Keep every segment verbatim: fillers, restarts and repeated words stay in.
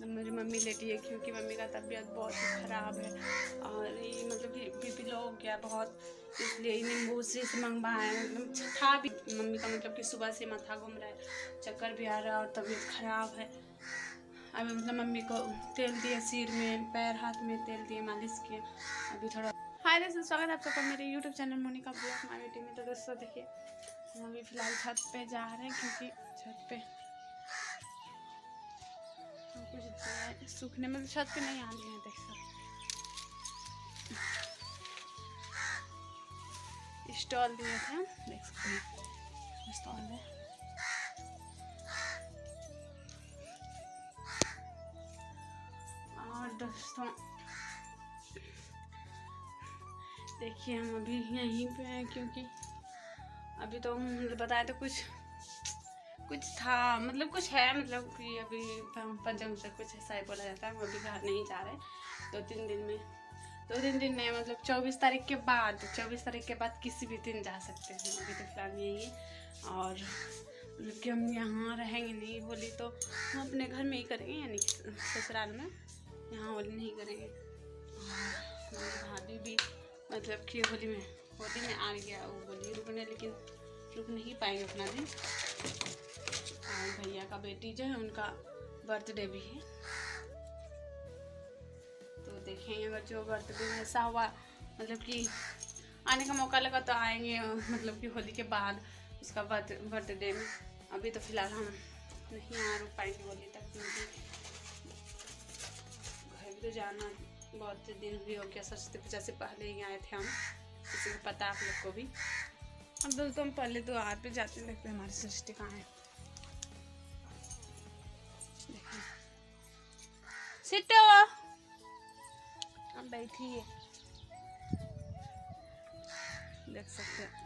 मेरी मम्मी लेटी है क्योंकि मम्मी का तबीयत बहुत ही ख़राब है और ये मतलब कि बीपी लो हो गया बहुत, इसलिए नींबू से मंगवाए। मतलब था भी मम्मी का मतलब कि सुबह से माथा घूम रहा है, चक्कर भी आ रहा है और तबीयत ख़राब है। अभी मतलब मम्मी को तेल दिए सिर में, पैर हाथ में तेल दिए, मालिश किए। अभी थोड़ा हाय दोस्तों, स्वागत है आप सबका मेरे YouTube channel Monika blog my बेटी में। तो दोस्तों देखिए, हम अभी फ़िलहाल छत पे जा रहे हैं क्योंकि छत पे कुछ सूखने में छत पे नहीं आ रही है। देख सकते स्टॉल दिए थे, देख सकते हैं स्टॉल है। और दोस्तों देखिए, हम अभी यहीं पे हैं क्योंकि अभी तो हम बताए तो कुछ कुछ था, मतलब कुछ है, मतलब कि अभी पंचम से कुछ ऐसा ही बोला जाता है। हम अभी घर नहीं जा रहे दो तीन दिन में, दो तीन दिन नहीं मतलब चौबीस तारीख के बाद, चौबीस तारीख के बाद किसी भी दिन जा सकते हैं। अभी तो फिलहाल यही है और मतलब कि हम यहाँ रहेंगे नहीं। होली तो हम अपने घर में ही करेंगे, यानी ससुराल में, यहाँ होली नहीं करेंगे। और मेरी भाभी भी मतलब कि होली में होली में आ गया, वो होली रुकने, लेकिन रुक नहीं पाएंगे उतना दिन। और भैया का बेटी जो है उनका बर्थडे भी है, तो देखेंगे अगर जो बर्थडे में ऐसा हुआ मतलब कि आने का मौका लगा तो आएंगे, मतलब कि होली के बाद उसका बर्थडे में। अभी तो फिलहाल हम नहीं आ रुक पाएंगे होली तक, क्योंकि घर भी तो जाना बहुत दिन भी हो गया। सरस्वती पूजा से पहले ही आए थे हम, किसी को पता आप लोग को भी। अब दोस्तों हम पहले तो हाथ पे जाते लगते हमारी सृष्टि कहाँ है। सिटो हम बैठी है, देख सकते हैं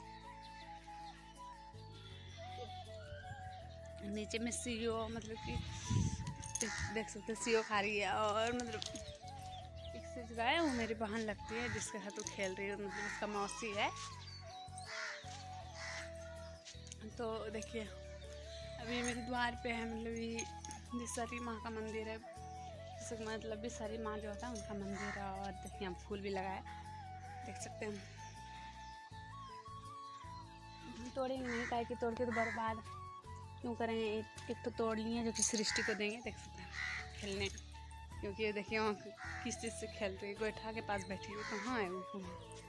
नीचे में सीओ, मतलब कि देख सकते सीओ खा रही है। और मतलब एक से जगह है, वो मेरी बहन लगती है जिसके साथ वो खेल रही है, मतलब उसका मौसी है। तो देखिए अभी मेरे द्वार पे है, मतलब ये बिसारी माँ का मंदिर है, मतलब बिसारी माँ जो होता है उनका मंदिर है। और देखिए हम फूल भी लगाए, देख सकते हैं। हम तोड़ेंगे नहीं, काहे कि तोड़ के तो बर्बाद क्यों करेंगे। एक एक तो तोड़ लिए जो कि सृष्टि को देंगे, देख सकते हैं खेलने, क्योंकि ये देखिए वहाँ किस चीज़ से खेल रही है, गोइठा के पास बैठी हुई। कहाँ है वो?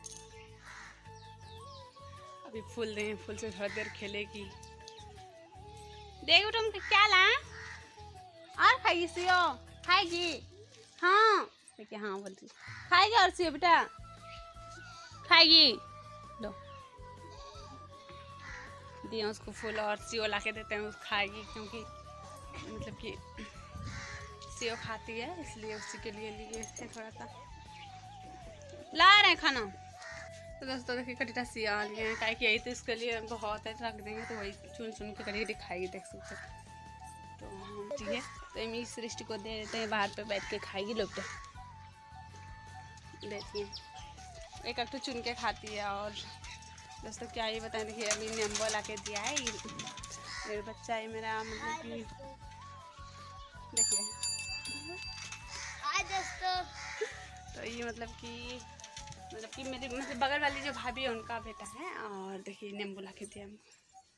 अभी फूल दें, फूल से थोड़ा देर खेलेगी। देखो तुम क्या ला और खाएगी सियो, खाएगी? हाँ देखिए, हाँ बोलती खाएगी। और सियो बेटा खाएगी, दो दिए उसको फूल और सियो ला के देते हैं, उस खाएगी, क्योंकि मतलब कि सियो खाती है, इसलिए उसी के लिए लिए थे थोड़ा सा ला रहे हैं खाना। तो दोस्तों देखिए कटीटा सिया लिए हैं, काहे कि यही तो इसके लिए बहुत है, रख देंगे तो वही चुन चुन के कटी दिखाएगी, देख सकते हैं। तो हम ठीक है, तो हम इस सृष्टि को दे देते हैं, बाहर पे बैठ के खाएगी लोग। देखिए एक एक तो चुन के खाती है। और दोस्तों क्या ये बताएं, देखिए अभी नींबू ला के दिया है, मेरे बच्चा है मेरा, मतलब कि देखिए तो ये मतलब कि मतलब कि मेरी मतलब बगल वाली जो भाभी है उनका बेटा है। और देखिए नींबू ला के दिया हमको।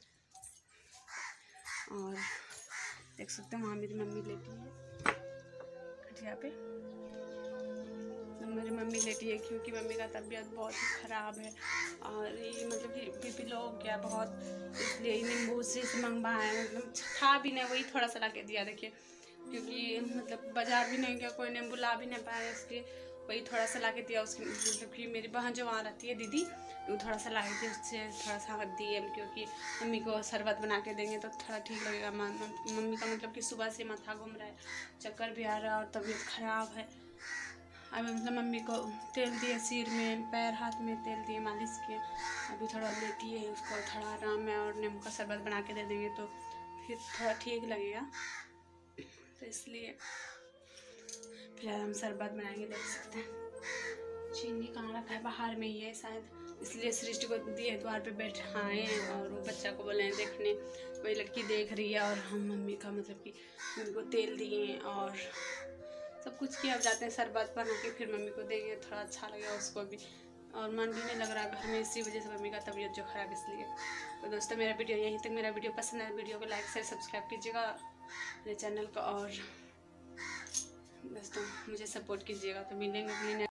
और देख सकते हैं वहाँ मेरी मम्मी लेटी है खटिया पे, तो मेरी मम्मी लेटी है क्योंकि मम्मी का तबीयत बहुत ही ख़राब है और ये मतलब कि बीपी लो हो गया बहुत, इसलिए नींबू से मंगवाए। मतलब था भी नहीं, वही थोड़ा सा ला के दिया। देखिए क्योंकि मतलब बाजार भी नहीं गया, कोई नींबू ला भी नहीं पाया, इसलिए वही थोड़ा सा ला के दिया। उसकी मतलब कि मेरी बहन जो वहाँ रहती है दीदी, वो थोड़ा सा ला के दिया, उससे थोड़ा सा दिए, क्योंकि मम्मी को शरबत बना के देंगे तो थोड़ा ठीक लगेगा। मम्मी का मतलब कि सुबह से माथा घूम रहा है, चक्कर भी आ रहा है और तबीयत ख़राब है। अभी मतलब मम्मी को तेल दिए सिर में, पैर हाथ में तेल दिए, मालिश किए। अभी थोड़ा लेटी है, उसको थोड़ा आराम है और नींबू का शरबत बना के दे देंगे तो फिर थोड़ा ठीक लगेगा। तो इसलिए फिलहाल हम शरबत बनाएंगे, देख सकते हैं। चीनी कहाँ रखा है, बाहर में ही है शायद, इसलिए सृष्टि को दिए द्वार पे बैठाए और वो बच्चा को बोले देखने, वही लड़की देख रही है और हम मम्मी का मतलब कि उनको तेल दिए और सब कुछ किया। अब जाते हैं शरबत बना के फिर मम्मी को देंगे, थोड़ा अच्छा लगेगा उसको भी और मन भी नहीं लग रहा घर में, इसी वजह से मम्मी का तबीयत जो ख़राब इसलिए। तो दोस्तों मेरा वीडियो यहीं तक। मेरा वीडियो पसंद है वीडियो को लाइक शेयर सब्सक्राइब कीजिएगा मेरे चैनल को और दोस्तों मुझे सपोर्ट कीजिएगा। तो मिलेंगे अपनी